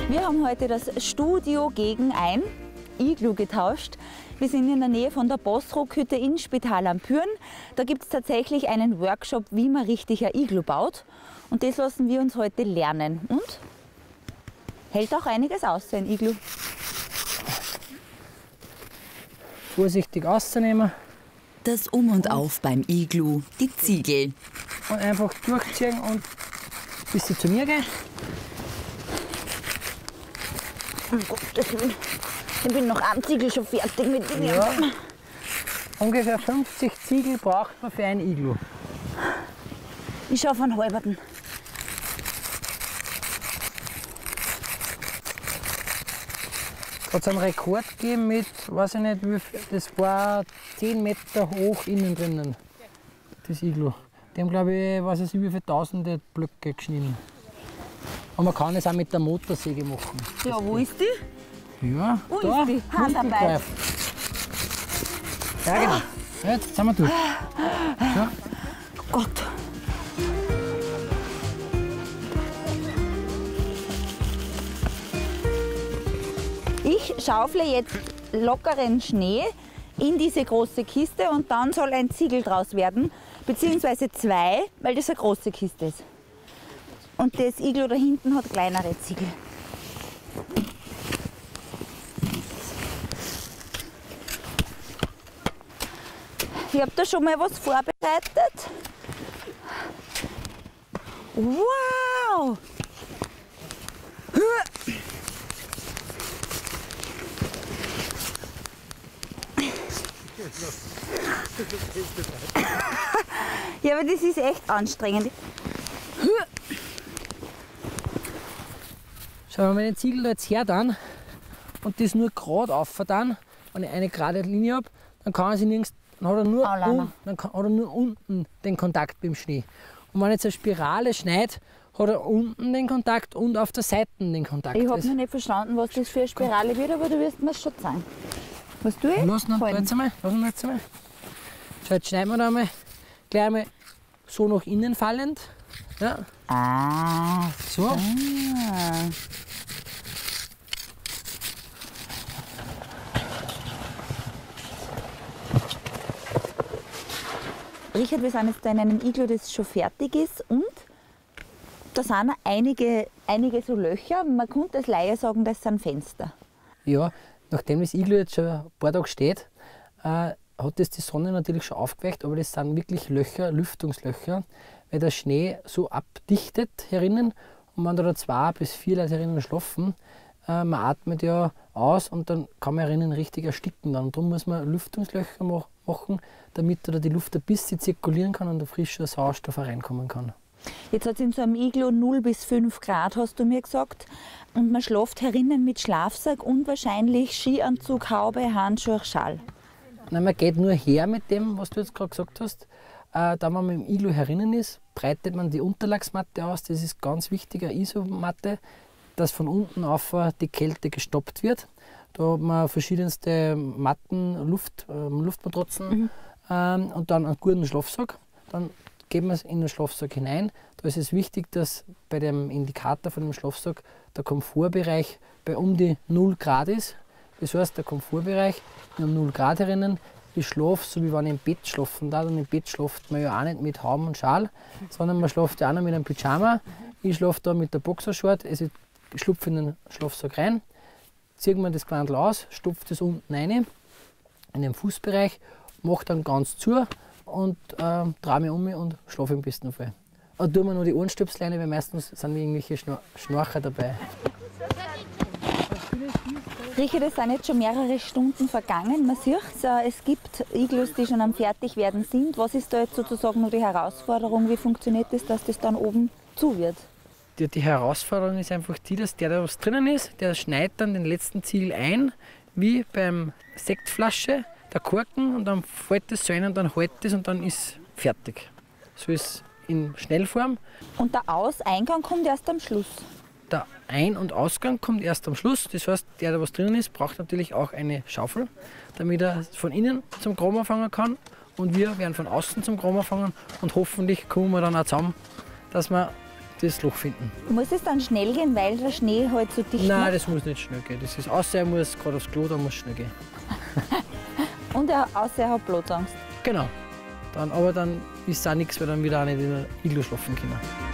Wir haben heute das Studio gegen ein Iglu getauscht. Wir sind in der Nähe von der Bossruck-Hütte in Spital am Pyhrn. Da gibt es tatsächlich einen Workshop, wie man richtig ein Iglu baut. Und das lassen wir uns heute lernen. Und hält auch einiges aus, so ein Iglu. Vorsichtig auszunehmen. Das Um und Auf beim Iglu, die Ziegel. Und einfach durchziehen und bis sie zu mir gehen. Um Gottes Willen. Ich bin noch am Ziegel schon fertig mit dem. Ja. Ungefähr 50 Ziegel braucht man für ein Iglu. Ich schaffe einen halberten. Da hat es einen Rekord gegeben mit, weiß ich nicht, wie viel, das war 10 Meter hoch innen drinnen, das Iglu. Die haben, glaube ich, weiß ich nicht, wie viele tausende Blöcke geschnitten. Und man kann es auch mit der Motorsäge machen. Ja, wo ist die? Ja, Wo da, ist die? Handarbeit. Ja, genau. Ja, jetzt sind wir durch. Ja. Gott. Ich schaufle jetzt lockeren Schnee in diese große Kiste und dann soll ein Ziegel draus werden, beziehungsweise zwei, weil das eine große Kiste ist. Und das Iglu da hinten hat kleinere Ziegel. Ich habe da schon mal was vorbereitet. Wow! Ja, aber das ist echt anstrengend. Schau, wenn wir den Ziegel da jetzt her dann und das nur gerade auf dann, wenn ich eine gerade Linie habe, dann kann er sich nirgends, dann hat er nur unten den Kontakt beim Schnee. Und wenn jetzt eine Spirale schneit, hat er unten den Kontakt und auf der Seite den Kontakt. Ich habe noch nicht verstanden, was das für eine Spirale wird, aber du wirst mir es schon zeigen. Was tue ich? Lass ihn jetzt einmal. So, jetzt schneiden wir da einmal gleich einmal so nach innen fallend. Ja. Ah, So. Richard, wir sind jetzt da in einem Iglu, das schon fertig ist und da sind einige so Löcher. Man könnte als Laie sagen, das sind Fenster. Ja, nachdem das Iglu jetzt schon ein paar Tage steht, hat das die Sonne natürlich schon aufgeweicht, aber das sind wirklich Löcher, Lüftungslöcher, weil der Schnee so abdichtet herinnen und wenn da 2 bis 4 Leute herinnen schlafen, man atmet ja aus und dann kann man herinnen richtig ersticken. Und darum muss man Lüftungslöcher machen, damit da die Luft ein bisschen zirkulieren kann und der frische Sauerstoff reinkommen kann. Jetzt hat es in so einem Iglu 0 bis 5 Grad, hast du mir gesagt. Und man schläft herinnen mit Schlafsack und wahrscheinlich Skianzug, Haube, Handschuhe, Schal. Nein, man geht nur her mit dem, was du jetzt gerade gesagt hast. Da, wenn man im Iglu herinnen ist, breitet man die Unterlagsmatte aus. Das ist ganz wichtig, eine Isomatte, dass von unten auf die Kälte gestoppt wird. Da hat man verschiedenste Matten, Luftmatratzen und dann einen guten Schlafsack. Dann geben wir es in den Schlafsack hinein. Da ist es wichtig, dass bei dem Indikator von dem Schlafsack der Komfortbereich bei um die 0 Grad ist. Das heißt, der Komfortbereich um 0 Grad herinnen. Ich schlafe so, wie wenn ich im Bett schlafen darf. Und im Bett schlaft man ja auch nicht mit Haube und Schal, sondern man schlaft ja auch noch mit einem Pyjama. Ich schlafe da mit der Boxershort. Also ich schlupfe in den Schlafsack rein, ziehe mir das Gewandel aus, stopfe das unten rein in den Fußbereich, mache dann ganz zu und drehe mich um mich und schlafe im besten Fall. Und tue mir noch die Ohrenstöpsel rein, weil meistens sind irgendwelche Schnorcher dabei. Richard, es sind jetzt schon mehrere Stunden vergangen. Man sieht es gibt Iglus, die schon am Fertigwerden sind. Was ist da jetzt sozusagen noch die Herausforderung? Wie funktioniert das, dass das dann oben zu wird? Die Herausforderung ist einfach die, dass der da was drinnen ist, der schneidet dann den letzten Ziegel ein, wie beim Sektflasche, der Korken, und dann fällt das so ein und dann hält das und dann ist fertig. So ist in Schnellform. Und der Eingang kommt erst am Schluss? Der Ein- und Ausgang kommt erst am Schluss. Das heißt, der, der was drinnen ist, braucht natürlich auch eine Schaufel, damit er von innen zum Chrom anfangen kann. Und wir werden von außen zum Chrom anfangen und hoffentlich kommen wir dann auch zusammen, dass wir das Loch finden. Muss es dann schnell gehen, weil der Schnee halt so dicht Nein, macht? das muss nicht schnell gehen. Das ist, außer er muss gerade aufs Klo, dann muss es schnell gehen. Und außer er hat Platzangst. Genau. Aber dann ist es auch nichts, weil dann wieder auch nicht in der Iglu schlafen können.